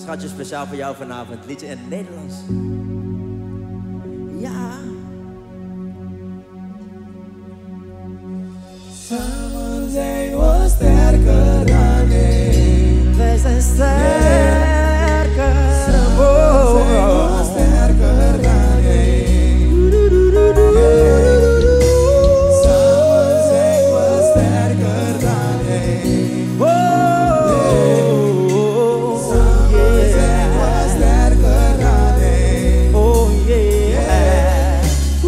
schatje, speciaal voor jou vanavond. Liedje in het Nederlands. Ja. Samen zijn we sterker dan één. Wij zijn sterker. Samen zijn we sterker dan één. Samen zijn we sterker dan één. Samen zijn we sterker dan één. Oh yeah.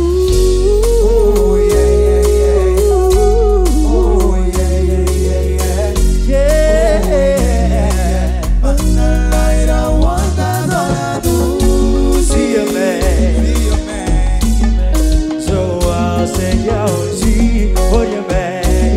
Oh yeah, yeah, yeah. Oh yeah, yeah, yeah, yeah. Manalaira wanda zona do. Zie je mij? Zoals ik jou zie, hoor je mij?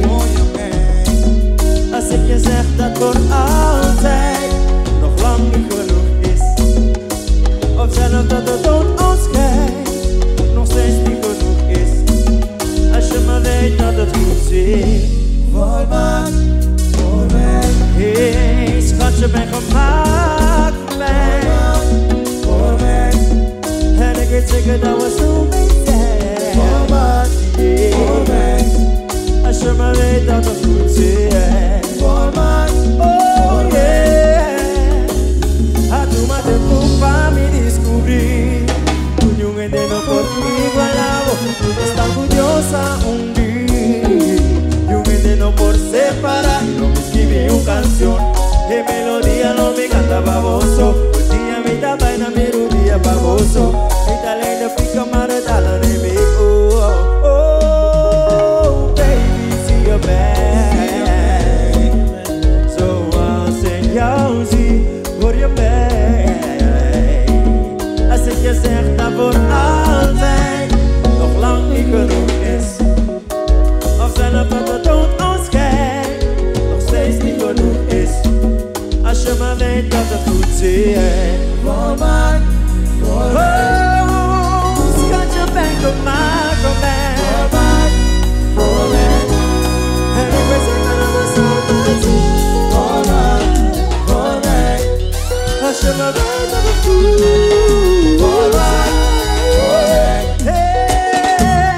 Als ik je zeg dat voor altijd nog lang niet genoeg is, of zelfs dat de dood ons scheidt, nog steeds niet genoeg is. Als je maar weet dat het goed zit. Voormaak voor mij. Hey, schatje, ben gemaakt voor mij. Voor mij. En ik weet zeker dat we zo mee zijn. Voormaak voor mij. Als je maar weet dat het goed zit. Voormaak Oh yeah. A tu madre culpa me descobrí. Tu ñungue de no por igualado. Está orgullosa un día. Ñungue de no por separar. Y no me escribí una canción. Que melodía no me canta baboso. Un día me tapa en la melodía baboso. Mi talento pica maratala de mí. Oh, oh, oh, baby, see you back. Zoals ik jou zie, hoor je mij. Als ik je zeg dat voor altijd nog lang niet genoeg is, of zelfs dat de dood ons scheidt, nog steeds niet genoeg is. Als je maar weet dat het goed zit. Voormaak voor mij. Oh, schatje, ben gemaakt voor mij. Voormaak voor mij. En ik weet zeker dat we zo mee zijn. Voormaak voor mij. Als je maar weet dat het goed is. Voormaak voor mij. Hey,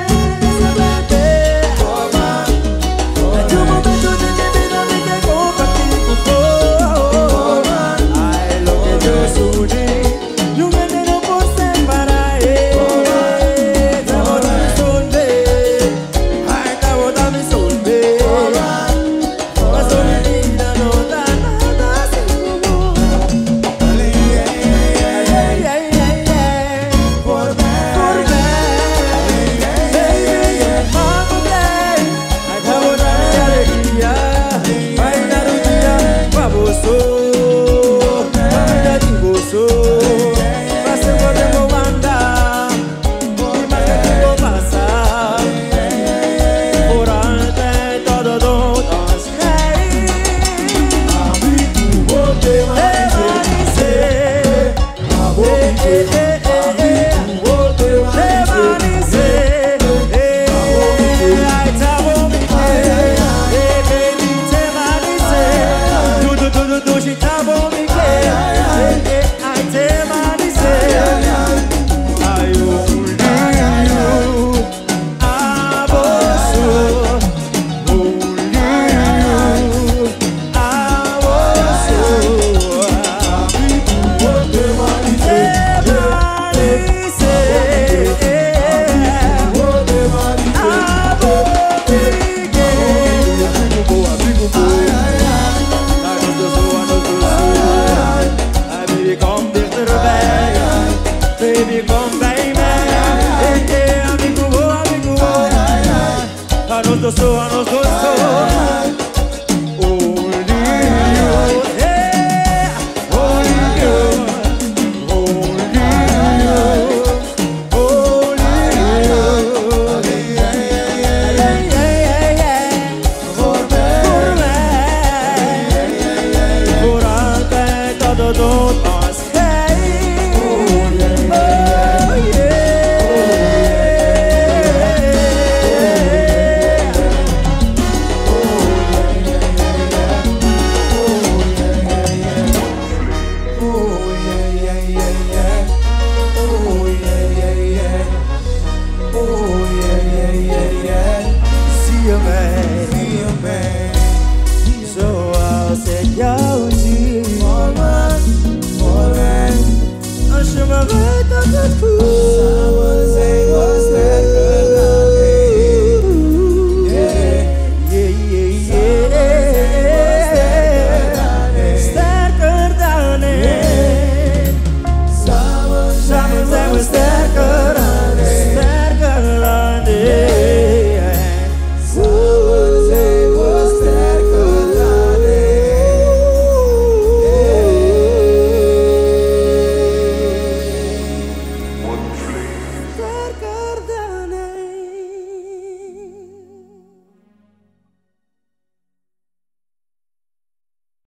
Voormaak voor en tu mij. momento de que me da de que compartir Voormaak ai, lo que yo soñé, yo me entero por separar. Estamos dando solver, ay, estamos dando solver. La soledad no da nada sin amor. Yeah, yeah, yeah. Voor mij. Por mij, vamos bem. Ai, vamos dar de alegria, vai dar um dia pra você, vai dar de você. Mas eu vou andar, mas eu vou passar. Por ante todo nós rei. Vou te Permanecer, Vou te permanecer, ai, tá bom, me quer, baby, permanecer, tudo, gente, tá bom, me quer, ai, permanecer, ai, eu olhinho, a você, olhinho, a você. Baby, come bij mij. Amigo, a nos dos, a nos dos. Por ante todo